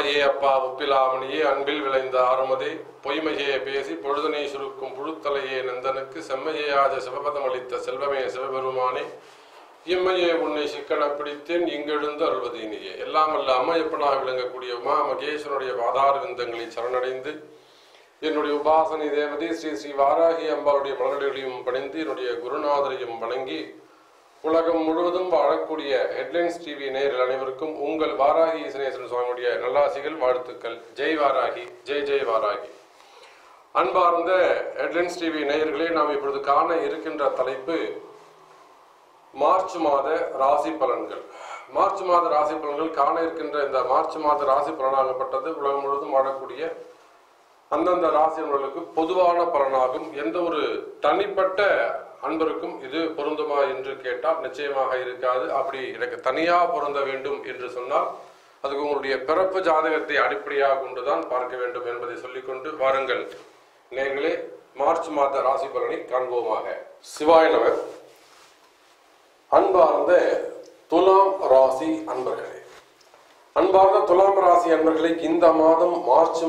அம்மையே அப்பா ஒப்பிலாமணியே அன்பில் விளைந்த ஆறுமதே பொய்மையே பேசி பொழுதனை சுருக்கும் புழுத்தலையே நந்தனுக்கு செம்மையே ஆஜ சிவபதம் அளித்த செல்வமே சிவபெருமானே இம்மையே உன்னை சிக்கன பிடித்தேன் இங்கெழுந்து அருள்வதீனியே. எல்லாம் அல்ல அம்மையப்பனாக விளங்கக்கூடிய உமா மகேஸ்வரனுடைய பாதார விந்தங்களை சரணடைந்து என்னுடைய உபாசனை தேவதை ஸ்ரீ ஸ்ரீ வாராகி அம்பாளுடைய மலர்களையும் பணிந்து என்னுடைய குருநாதரையும் வணங்கி உலகம் முழுவதும் வாழக்கூடிய ஹெட்லைன்ஸ் டிவி நேயர்கள் அனைவருக்கும் உங்கள் வாராகி ஈசனேஸ்வரன் சுவாமியுடைய நல்லாசிகள் வாழ்த்துக்கள். ஜெய் வாராகி, ஜெய் ஜெய் வாராகி. அன்பார்ந்த ஹெட்லைன்ஸ் டிவி நேயர்களே, நாம் இப்பொழுது காண இருக்கின்ற தலைப்பு மார்ச் மாத ராசி பலன்கள். மார்ச் மாத ராசி பலன்கள் காண இருக்கின்ற இந்த மார்ச் மாத ராசி பலனாகப்பட்டது உலகம் முழுவதும் வாழக்கூடிய அந்தந்த ராசிகளுக்கு பொதுவான பலனாகும். எந்த ஒரு தனிப்பட்ட அன்பருக்கும் இது பொருந்துமா என்று கேட்டால் நிச்சயமாக இருக்காது. அப்படி எனக்கு தனியா பொருந்த வேண்டும் என்று சொன்னால் அதுக்கு உங்களுடைய பிறப்பு ஜாதகத்தை அடிப்படையாக கொண்டுதான் பார்க்க வேண்டும் என்பதை சொல்லிக்கொண்டு வாருங்கள் நேயர்களே, மார்ச் மாத ராசி பலனை காண்போமாக. சிவாய நம. அன்பார்ந்த துலாம் ராசி அன்பர்களே, அன்பார்ந்த துலாம் ராசி அன்பர்களே, இந்த மாதம்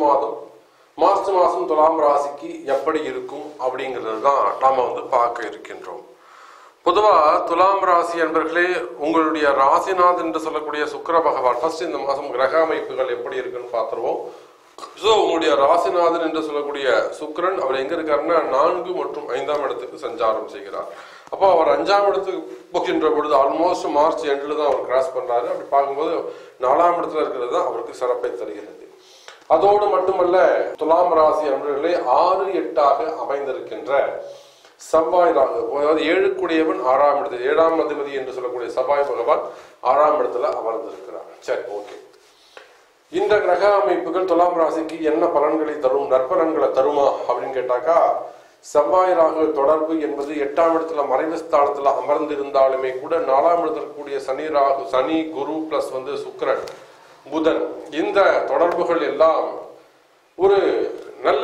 மார்ச் மாதம் துலாம் ராசிக்கு எப்படி இருக்கும் அப்படிங்கிறது தான் நாம பார்க்க இருக்கின்றோம். பொதுவா துலாம் ராசி அன்பர்களே, உங்களுடைய ராசிநாத் என்று சொல்லக்கூடிய சுக்கிர பகவான் ஃபர்ஸ்ட் இந்த மாதம் கிரக அமைப்புகள் எப்படி இருக்குன்னு பார்த்துருவோம். ஸோ உங்களுடைய ராசிநாதன் என்று சொல்லக்கூடிய சுக்கிரன் அவர் எங்க இருக்காருன்னா 4 மற்றும் 5ஆம் இடத்துக்கு சஞ்சாரம் செய்கிறார். அப்போ அவர் 5ஆம் இடத்துக்கு போகின்ற பொழுது ஆல்மோஸ்ட் மார்ச் எண்டில் தான் அவர் கிராஸ் பண்றாரு. அப்படி பார்க்கும்போது 4ஆம் இடத்துல இருக்கிறது தான் அவருக்கு சிறப்பை தருகிறது. அதோடு மட்டுமல்ல, துலாம் ராசி அன்பர்களே 6-8ஆக அமைந்திருக்கின்ற செவ்வாய் ராகு, அதாவது 7 6ஆம் இடத்துல 7ஆம் அதிபதி என்று சொல்லக்கூடிய செவ்வாய் பகவான் 6ஆம் இடத்துல அமர்ந்திருக்கிறார். சரி, ஓகே. இந்த கிரக அமைப்புகள் துலாம் ராசிக்கு என்ன பலன்களை தரும், நற்பலன்களை தருமா அப்படின்னு கேட்டாக்கா, செவ்வாய் ராகு தொடர்பு என்பது 8ஆம் இடத்துல மறைவு ஸ்தானத்துல அமர்ந்திருந்தாலுமே கூட 4ஆம் இடத்துல கூடிய சனி குரு பிளஸ் சுக்கிரன் புதன், இந்த தொடர்புகள் எல்லாம் ஒரு நல்ல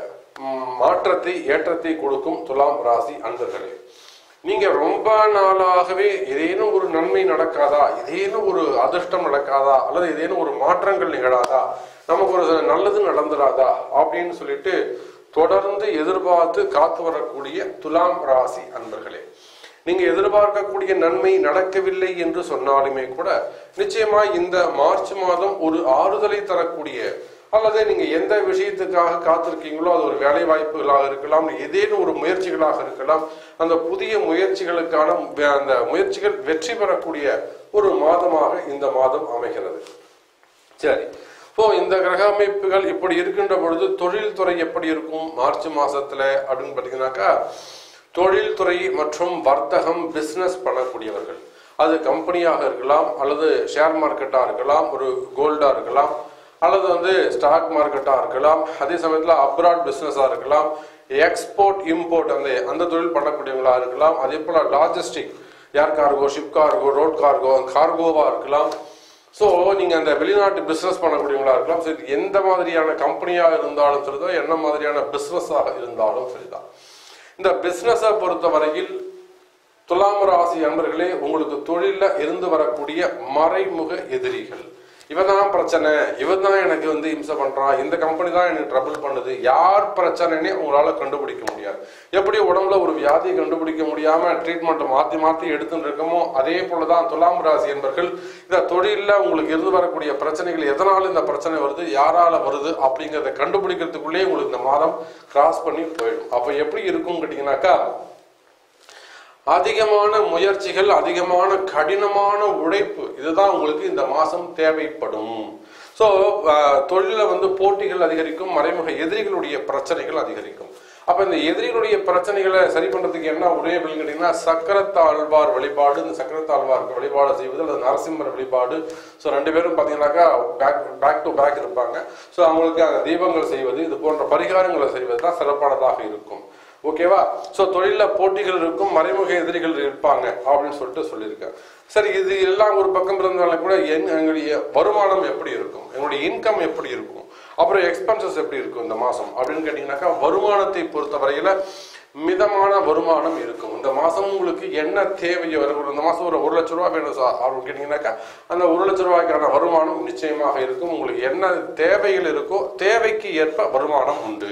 மாற்றத்தை ஏற்றத்தை கொடுக்கும். துலாம் ராசி அன்பர்களே, நீங்க ரொம்ப நாளாகவே ஏதேனும் ஒரு நன்மை நடக்காதா, ஏதேனும் ஒரு அதிர்ஷ்டம் நடக்காதா, அல்லது ஏதேனும் ஒரு மாற்றங்கள் நிகழாதா, நமக்கு ஒரு நல்லது நடந்துடாதா அப்படின்னு சொல்லிட்டு தொடர்ந்து எதிர்பார்த்து காத்து வரக்கூடிய துலாம் ராசி அன்பர்களே, நீங்க எதிர்பார்க்கக்கூடிய நன்மை நடக்கவில்லை என்று சொன்னாலுமே கூட நிச்சயமா இந்த மார்ச் மாதம் ஒரு ஆறுதலை தரக்கூடிய, அல்லது நீங்க எந்த விஷயத்துக்காக காத்திருக்கீங்களோ அது ஒரு வேலை வாய்ப்புகளாக இருக்கலாம், ஏதேனும் ஒரு முயற்சிகளாக இருக்கலாம், அந்த புதிய முயற்சிகளுக்கான அந்த முயற்சிகள் வெற்றி பெறக்கூடிய ஒரு மாதமாக இந்த மாதம் அமைகிறது. சரி, இப்போ இந்த கிரக அமைப்புகள் இப்படி இருக்கின்ற பொழுது தொழில்துறை எப்படி இருக்கும் மார்ச் மாசத்துல அப்படின்னு பார்த்தீங்கன்னாக்கா, தொழில்துறை மற்றும் வர்த்தகம் பிசினஸ் பண்ணக்கூடியவர்கள், அது கம்பெனியாக இருக்கலாம், அல்லது ஷேர் மார்க்கெட்டா இருக்கலாம், ஒரு கோல்டா இருக்கலாம், அல்லது ஸ்டாக் மார்க்கெட்டா இருக்கலாம், அதே சமயத்துல அப்ராட் பிசினஸா இருக்கலாம், எக்ஸ்போர்ட் இம்போர்ட் அந்த தொழில் பண்ணக்கூடியவங்களா இருக்கலாம், அதே போல logistic, air cargo, ship cargo, road கார்கோவா இருக்கலாம். ஸோ நீங்க அந்த வெளிநாட்டு பிசினஸ் பண்ணக்கூடியவங்களா இருக்கலாம். ஸோ இது எந்த மாதிரியான கம்பெனியாக இருந்தாலும் சரிதான், என்ன மாதிரியான பிசினஸாக இருந்தாலும் சரிதான். இந்த பிசினஸை பொறுத்த வரையில் துலாம் ராசி அன்பர்களே, உங்களுக்கு தொழில இருந்து வரக்கூடிய மறைமுக எதிரிகள், இவன் தான் பிரச்சனை, இவன் தான் எனக்கு இம்சை பண்றான், இந்த கம்பெனி தான் எனக்கு ட்ரபிள் பண்ணுது, யார் பிரச்சனைன்னே உங்களால கண்டுபிடிக்க முடியாது. எப்படி உடம்புல ஒரு வியாதியை கண்டுபிடிக்க முடியாம ட்ரீட்மெண்ட் மாத்தி எடுத்துட்டு இருக்கமோ, அதே போலதான் துலாம் ராசி என்பர்கள் இந்த தொழில உங்களுக்கு இருந்து வரக்கூடிய பிரச்சனைகள், எதனால இந்த பிரச்சனை வருது, யாரால வருது அப்படிங்கிறத கண்டுபிடிக்கிறதுக்குள்ளே உங்களுக்கு இந்த மாதம் கிராஸ் பண்ணி போயிடும். அப்ப எப்படி இருக்கும் கேட்டீங்கன்னாக்கா, அதிகமான முயற்சிகள், அதிகமான கடினமான உழைப்பு, இதுதான் உங்களுக்கு இந்த மாசம் தேவைப்படும். ஸோ தொழில போட்டிகள் அதிகரிக்கும், மறைமுக எதிரிகளுடைய பிரச்சனைகள் அதிகரிக்கும். அப்ப இந்த எதிரிகளுடைய பிரச்சனைகளை சரி பண்றதுக்கு என்ன ஒரே அப்படின்னு கேட்டீங்கன்னா, சக்கரத்தாழ்வார் வழிபாடு. இந்த சக்கரத்தாழ்வாருக்கு வழிபாடு செய்வது, அல்லது நரசிம்மர் வழிபாடு. ஸோ 2 பேரும் பாத்தீங்கன்னாக்கா பேக் டு பேக் இருப்பாங்க. ஸோ அவங்களுக்கு அந்த தீபங்கள் செய்வது, இது போன்ற பரிகாரங்களை செய்வது தான் சிறப்பானதாக இருக்கும். ஓகேவா? சோ தொழில போட்டிகள் இருக்கும், மறைமுக எதிரிகள் இருப்பாங்க அப்படின்னு சொல்லியிருக்கேன். சரி, இது எல்லாம் ஒரு பக்கம் இருந்தாலும் கூட எங்களுடைய வருமானம் எப்படி இருக்கும், எங்களுடைய இன்கம் எப்படி இருக்கும், அப்புறம் எக்ஸ்பென்சஸ் எப்படி இருக்கும் இந்த மாசம் அப்படின்னு கேட்டீங்கன்னாக்கா, வருமானத்தை பொறுத்த வரையில மிதமான வருமானம் இருக்கும். இந்த மாசம் உங்களுக்கு என்ன தேவையோ, இந்த மாசம் ஒரு 1 லட்ச ரூபாய் வேணும் சார் அப்படின்னு கேட்டீங்கன்னாக்கா அந்த 1 லட்ச ரூபாய்க்கான வருமானம் நிச்சயமாக இருக்கும். உங்களுக்கு என்ன தேவைகள் இருக்கோ தேவைக்கு ஏற்ப வருமானம் உண்டு.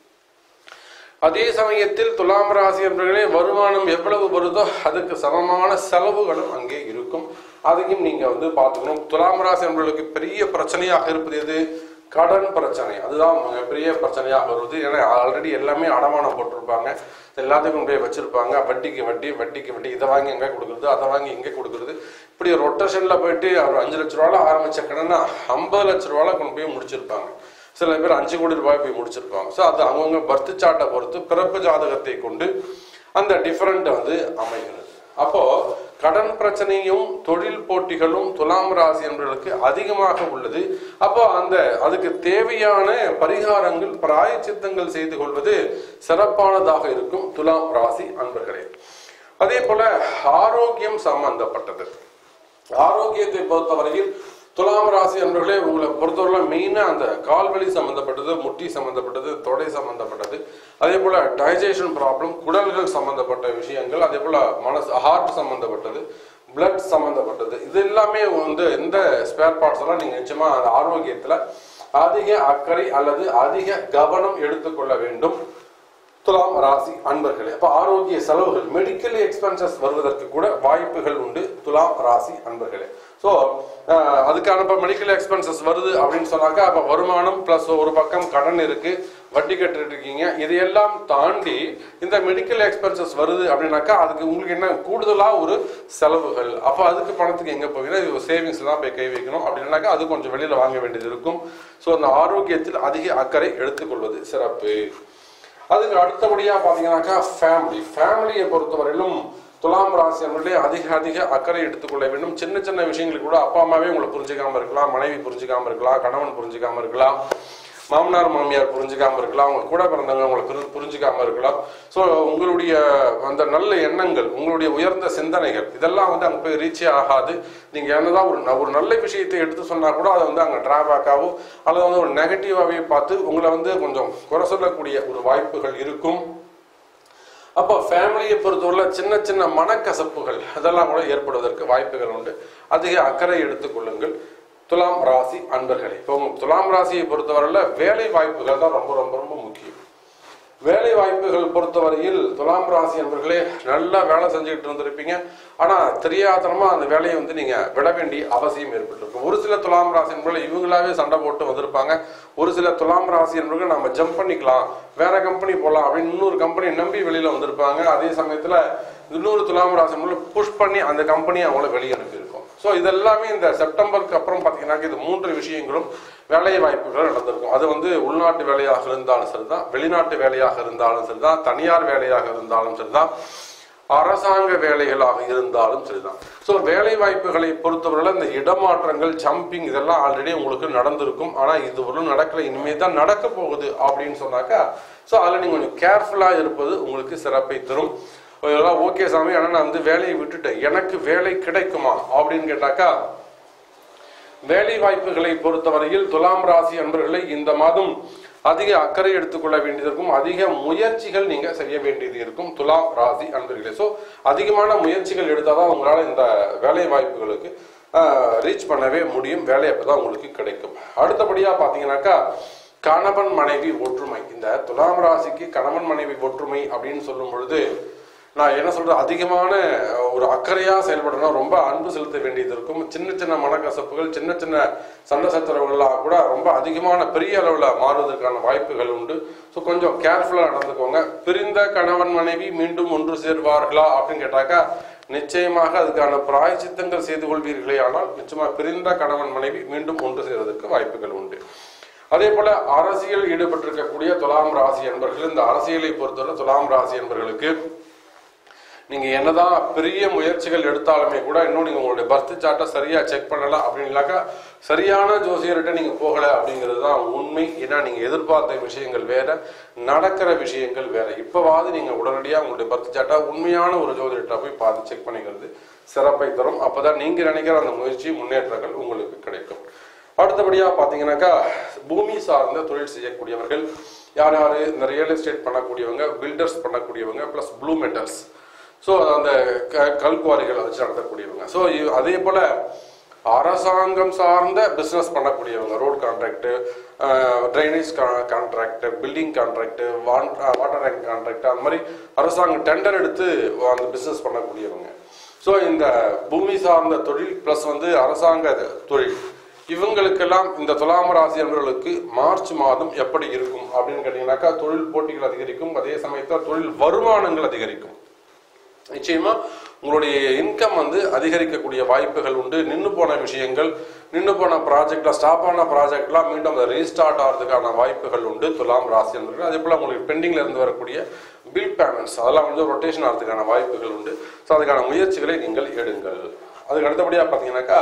அதே சமயத்தில் துலாம் ராசி என்பவர்களே வருமானம் எவ்வளவு வருதோ அதுக்கு சமமான செலவுகளும் அங்கே இருக்கும். அதையும் நீங்க பார்த்துக்கணும். துலாம் ராசி என்பவர்களுக்கு பெரிய பிரச்சனையாக இருப்பது எது? கடன் பிரச்சனை. அதுதான் பெரிய பிரச்சனையாக வருவது. ஏன்னா ஆல்ரெடி எல்லாமே அடமானம் போட்டிருப்பாங்க, எல்லாத்துக்கும் போய் வச்சிருப்பாங்க. வட்டிக்கு வட்டி, வட்டிக்கு வட்டி, இதை வாங்கி எங்கே கொடுக்குறது, அதை வாங்கி இங்கே கொடுக்குறது. இப்படி ரொட்டேஷன்ல போயிட்டு அவர் 5 லட்ச ரூபால ஆரம்பிச்ச கடனா 50 லட்ச ரூபால கொண்டு போய் முடிச்சிருப்பாங்க. சில பேர் 5 கோடி ரூபாய் போய் முடிச்சிருப்பாங்க. ஸோ அது அவங்கவுங்க பர்த் சார்ட்டை பொறுத்து, பிறப்பு ஜாதகத்தை கொண்டு அந்த டிஃபரெண்ட் அமைகிறது. அப்போ கடன் பிரச்சனையும் தொழில் போட்டிகளும் துலாம் ராசி என்பவர்களுக்கு அதிகமாக உள்ளது. அப்போ அதுக்கு தேவையான பரிகாரங்கள், பிராயச்சித்தங்கள் செய்து கொள்வது சிறப்பானதாக இருக்கும் துலாம் ராசி அன்பர்களே. அதே போல ஆரோக்கியம் சம்பந்தப்பட்டது. ஆரோக்கியத்தை பொறுத்தவரையில் துலாம் ராசி அன்பர்களே உங்களை பொறுத்தவரை மெயினா அந்த கால்வலி சம்பந்தப்பட்டது, முட்டி சம்பந்தப்பட்டது, தொடை சம்பந்தப்பட்டது, அதே போல டைஜஷன் ப்ராப்ளம், குடல்கள் சம்பந்தப்பட்ட விஷயங்கள், அதே போல ஹார்ட் சம்பந்தப்பட்டது, பிளட் சம்பந்தப்பட்டது, இது எல்லாமே இந்த ஸ்பேர் பார்ட்ஸ் எல்லாம் நீங்க நிச்சயமா அந்த ஆரோக்கியத்துல அதிக அக்கறை அல்லது அதிக கவனம் எடுத்துக்கொள்ள வேண்டும் துலாம் ராசி அன்பர்களே. அப்ப ஆரோக்கிய செலவுகள், மெடிக்கல் எக்ஸ்பென்சஸ் வருவதற்கு கூட வாய்ப்புகள் உண்டு துலாம் ராசி அன்பர்களே. ஸோ அதுக்கான இப்போ மெடிக்கல் எக்ஸ்பென்சஸ் வருது அப்படின்னு சொன்னாக்கா அப்போ வருமானம் ப்ளஸ் ஒரு பக்கம் கடன் இருக்கு, வட்டி கட்டிட்டு இருக்கீங்க, இதையெல்லாம் தாண்டி இந்த மெடிக்கல் எக்ஸ்பென்சஸ் வருது அப்படின்னாக்கா அதுக்கு உங்களுக்கு என்ன கூடுதலாக ஒரு செலவுகள். அப்போ அதுக்கு பணத்துக்கு எங்கே போவீங்கன்னா இது சேவிங்ஸ் தான் போய் கை வைக்கணும். அப்படின்னாக்கா அது கொஞ்சம் வெளியில் வாங்க வேண்டியது இருக்கும். ஸோ அந்த ஆரோக்கியத்தில் அதிக அக்கறை எடுத்துக்கொள்வது சிறப்பு. அதுக்கு அடுத்தபடியாக பார்த்தீங்கன்னாக்கா ஃபேமிலியை பொறுத்தவரையிலும் துலாம் ராசி என்பதிலே அதிக அக்கறை எடுத்துக்கொள்ள வேண்டும். சின்ன சின்ன விஷயங்களுக்கு கூட அப்பா அம்மாவே உங்களை புரிஞ்சுக்காம இருக்கலாம், மனைவி புரிஞ்சுக்காம இருக்கலாம், கணவன் புரிஞ்சுக்காம இருக்கலாம், மாமனார் மாமியார் புரிஞ்சுக்காம இருக்கலாம், அவங்க கூட பிறந்தவங்க உங்களை புரிஞ்சுக்காம இருக்கலாம். ஸோ உங்களுடைய அந்த நல்ல எண்ணங்கள், உங்களுடைய உயர்ந்த சிந்தனைகள் இதெல்லாம் அங்கே போய் ரீச்சே ஆகாது. நீங்க என்னதான் ஒரு நல்ல விஷயத்தை எடுத்து சொன்னா கூட அதை அங்கே டிராபேக்காவோ அல்லது ஒரு நெகட்டிவாவே பார்த்து உங்களை கொஞ்சம் குறை சொல்லக்கூடிய ஒரு வாய்ப்புகள் இருக்கும். அப்போ ஃபேமிலியை பொறுத்தவரை சின்ன சின்ன மனக்கசப்புகள் அதெல்லாம் கூட ஏற்படுவதற்கு வாய்ப்புகள் உண்டு. அதிக அக்கறை எடுத்துக்கொள்ளுங்கள் துலாம் ராசி அன்பர்களே. இப்போ துலாம் ராசியை பொறுத்தவரையில வேலை வாய்ப்புகள் தான் ரொம்ப ரொம்ப ரொம்ப முக்கியம். வேலை வாய்ப்புகள் பொறுத்தவரையில் துலாம் ராசி அன்பர்களே நல்லா வேலை செஞ்சுக்கிட்டு இருந்திருப்பீங்க. ஆனா தெரியாதனமா அந்த வேலையை நீங்க விட வேண்டிய அவசியம் ஏற்பட்டிருக்கும். ஒரு சில துலாம் ராசி என்பர்கள் இவங்களாவே சண்டை போட்டு வந்திருப்பாங்க. ஒரு சில துலாம் ராசி என்பர்கள் நம்ம ஜம்ப் பண்ணிக்கலாம், வேற கம்பெனி போகலாம் அப்படின்னு இன்னொரு கம்பெனி நம்பி வெளியில வந்திருப்பாங்க. அதே சமயத்துல இன்னொரு துலாம் ராசி என்பர்கள் புஷ் பண்ணி அந்த கம்பெனியை அவங்கள வெளியே அனுப்பியிருக்கும். ஸோ இதெல்லாமே இந்த செப்டம்பருக்கு அப்புறம் பார்த்தீங்கன்னா இது 3 விஷயங்களும் வேலை வாய்ப்புகள் நடந்திருக்கும். அது உள்நாட்டு வேலையாக இருந்தாலும் சரிதான், வெளிநாட்டு வேலையாக இருந்தாலும் சரிதான், தனியார் வேலையாக இருந்தாலும் சரிதான், அரசாங்க வேலைகளாக இருந்தாலும் சரிதான். ஸோ வேலை வாய்ப்புகளை பொறுத்தவரை இந்த இடமாற்றங்கள், ஜம்பிங் இதெல்லாம் ஆல்ரெடி உங்களுக்கு நடந்திருக்கும். ஆனால் இது ஒரு நடக்கல, இனிமே தான் நடக்க போகுது அப்படின்னு சொன்னாக்கா ஸோ அதில் நீங்கள் கொஞ்சம் கேர்ஃபுல்லாக இருப்பது உங்களுக்கு சிறப்பை தரும். ஓகே சாமி, ஆனால் நான் வேலையை விட்டுட்டேன், எனக்கு வேலை கிடைக்குமா அப்படின்னு கேட்டாக்கா வேலை வாய்ப்புகளை பொறுத்தவரையில் துலாம் ராசி அன்பர்களை இந்த மாதம் அதிக அக்கறை எடுத்துக்கொள்ள வேண்டியது இருக்கும். அதிக முயற்சிகள் நீங்க செய்ய வேண்டியது இருக்கும் துலாம் ராசி அன்பர்களே. ஸோ அதிகமான முயற்சிகள் எடுத்தாதான் உங்களால் இந்த வேலை வாய்ப்புகளுக்கு ரீச் பண்ணவே முடியும். வேலை அப்பதான் உங்களுக்கு கிடைக்கும். அடுத்தபடியா பாத்தீங்கன்னாக்கா கணவன் மனைவி ஒற்றுமை. இந்த துலாம் ராசிக்கு கணவன் மனைவி ஒற்றுமை அப்படின்னு சொல்லும் பொழுது நான் என்ன சொல்றேன், அதிகமான ஒரு அக்கறையா செயல்படணும், ரொம்ப அன்பு செலுத்த வேண்டியது இருக்கும். சின்ன சின்ன மனக்கசப்புகள், சின்ன சின்ன சண்டை சச்சரவுகள்லாம் கூட ரொம்ப அதிகமான பெரிய அளவில் மாறுவதற்கான வாய்ப்புகள் உண்டு. ஸோ கொஞ்சம் கேர்ஃபுல்லாக நடந்துக்கோங்க. பிரிந்த கணவன் மனைவி மீண்டும் ஒன்று சேர்வார்களா அப்படின்னு கேட்டாக்கா நிச்சயமாக அதுக்கான பிராயச்சித்தங்கள் செய்து கொள்வீர்களே. ஆனால் நிச்சயமாக பிரிந்த கணவன் மனைவி மீண்டும் ஒன்று சேர்வதற்கு வாய்ப்புகள் உண்டு. அதே போல அரசியல் ஈடுபட்டிருக்கக்கூடிய துலாம் ராசி என்பர்கள், இந்த அரசியலை பொறுத்தவரை துலாம் ராசி என்பர்களுக்கு நீங்க என்னதான் பெரிய முயற்சிகள் எடுத்தாலுமே கூட இன்னும் நீங்க உங்களுடைய பர்த் சார்ட்டை சரியா செக் பண்ணலாம் அப்படின்னாக்கா சரியான ஜோசியர்கிட்ட நீங்க போகல அப்படிங்கிறது தான் உண்மை. ஏன்னா நீங்க எதிர்பார்த்த விஷயங்கள் வேற, நடக்கிற விஷயங்கள் வேற. இப்பவாது நீங்க உடனடியாக உங்களுடைய பர்த் சார்ட்டை உண்மையான ஒரு ஜோதிடர்கிட்ட போய் பார்த்து செக் பண்ணிக்கிறது சிறப்பை தரும். அப்பதான் நீங்க நினைக்கிற அந்த முயற்சி முன்னேற்றங்கள் உங்களுக்கு கிடைக்கும். அடுத்தபடியாக பார்த்தீங்கன்னாக்கா பூமி சார்ந்த தொழில் செய்யக்கூடியவர்கள் யார் யார் இந்த ரியல் எஸ்டேட் பண்ணக்கூடியவங்க, பில்டர்ஸ் பண்ணக்கூடியவங்க, ப்ளஸ் ப்ளூ மெட்டல்ஸ், ஸோ அந்த கல்குவாரிகளை வச்சு நடத்தக்கூடியவங்க. ஸோ அதே போல் அரசாங்கம் சார்ந்த பிஸ்னஸ் பண்ணக்கூடியவங்க, road contract, drainage contract, building contract, water tank contract, அந்த மாதிரி அரசாங்கம் டெண்டர் எடுத்து அந்த பிஸ்னஸ் பண்ணக்கூடியவங்க. ஸோ இந்த பூமி சார்ந்த தொழில் ப்ளஸ் அரசாங்க தொழில் இவங்களுக்கெல்லாம் இந்த துலாம் ராசி அன்பர்களுக்கு மார்ச் மாதம் எப்படி இருக்கும் அப்படின்னு கேட்டீங்கன்னாக்கா தொழில் போட்டிகள் அதிகரிக்கும், அதே சமயத்தில் தொழில் வருமானங்கள் அதிகரிக்கும். நிச்சயமா உங்களுடைய இன்கம் அதிகரிக்கக்கூடிய வாய்ப்புகள் உண்டு. நின்று போன விஷயங்கள், நின்று போன ப்ராஜெக்ட்ல ஸ்டாப் ஆன ப்ராஜெக்ட்லாம் மீண்டும் அதை ரீஸ்டார்ட் ஆகிறதுக்கான வாய்ப்புகள் உண்டு துலாம் ராசி அன்பர்கள். அதே போல உங்களுக்கு பெண்டிங்ல இருந்து வரக்கூடிய பில் பேமெண்ட்ஸ் அதெல்லாம் ரொட்டேஷன் ஆகிறதுக்கான வாய்ப்புகள் உண்டு. ஸோ அதுக்கான முயற்சிகளை நீங்கள் எடுங்கள். அதுக்கு அடுத்தபடியாக பார்த்தீங்கன்னாக்கா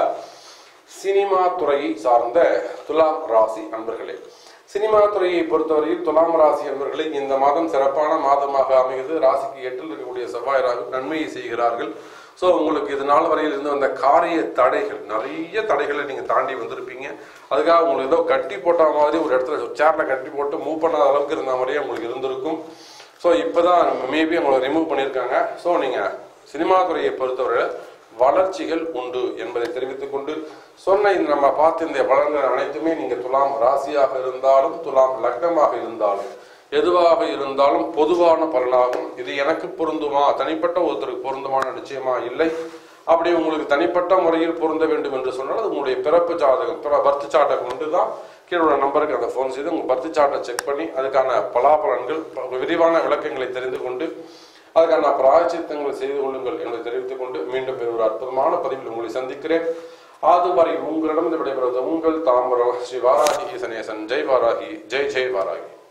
சினிமா துறையை சார்ந்த துலாம் ராசி அன்பர்களே, சினிமா துறையை பொறுத்தவரையில் துலாம் ராசி அன்பர்களை இந்த மாதம் சிறப்பான மாதமாக அமைகிறது. ராசிக்கு 8ல் இருக்கக்கூடிய செவ்வாய் ராகு நன்மையை செய்கிறார்கள். ஸோ உங்களுக்கு இது நாள் வரையில் இருந்து வந்த காரிய தடைகள், நிறைய தடைகளை நீங்கள் தாண்டி வந்திருப்பீங்க. அதுக்காக உங்களுக்கு ஏதோ கட்டி போட்ட மாதிரி ஒரு இடத்துல சேர்ல கட்டி போட்டு மூவ் பண்ணாத அளவுக்கு இருந்த மாதிரியே உங்களுக்கு இருந்திருக்கும். ஸோ இப்போதான் மேபி உங்களை ரிமூவ் பண்ணியிருக்காங்க. ஸோ நீங்கள் சினிமா துறையை பொறுத்தவரை வளர்ச்சிகள் உண்டு என்பதை தெரிவித்துக் கொண்டு சொன்ன நம்ம பார்த்த இந்த பலன்கள் அனைத்துமே நீங்க துலாம் ராசியாக இருந்தாலும் துலாம் லக்னமாக இருந்தாலும் எதுவாக இருந்தாலும் பொதுவான பலனாகும். இது எனக்கு பொருந்துமா, தனிப்பட்ட ஒருத்தருக்கு பொருந்துமான நிச்சயமா இல்லை. அப்படி உங்களுக்கு தனிப்பட்ட முறையில் பொருந்த வேண்டும் என்று சொன்னால் அது உங்களுடைய பிறப்பு ஜாதகம், பர்த் சார்ட்டை கொண்டு தான் கீழே உள்ள நம்பருக்கு அந்த ஃபோன் செய்து உங்கள் பர்த் சார்ட்டை செக் பண்ணி அதுக்கான பலாபலன்கள் விரிவான விளக்கங்களை தெரிந்து கொண்டு அதுக்கான பிராயச்சித்தங்களை செய்து கொள்ளுங்கள் என்று தெரிவித்துக் கொண்டு மீண்டும் ஒரு அற்புதமான பதிவில் உங்களை சந்திக்கிறேன். அதுவரை உங்களிடம் விடைபெறுவது உங்கள் தாம்பரம் ஸ்ரீ வாராகி சனேசன். ஜெய் வாராகி, ஜெய் ஜெய் வாராகி.